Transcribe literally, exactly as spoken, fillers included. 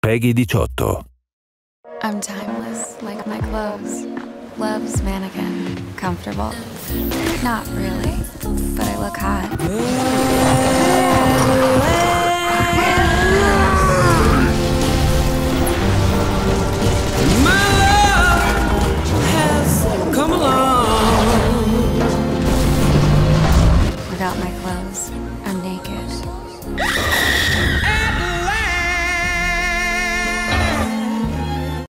Peggy diciotto. I'm timeless, like my clothes. Love's mannequin. Comfortable? Not really, but I look hot. My love has come along. Without my clothes,